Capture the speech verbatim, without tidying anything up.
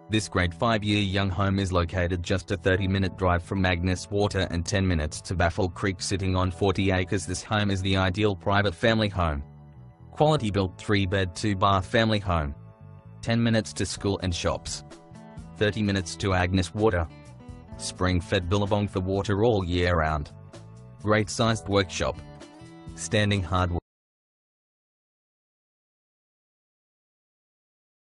This great five-year young home is located just a thirty minute drive from Agnes Water and ten minutes to Baffle Creek. Sitting on forty acres, this home is the ideal private family home. Quality built three bed two bath family home. ten minutes to school and shops. thirty minutes to Agnes Water. Spring-fed billabong for water all year round. Great sized workshop. Standing hardwood.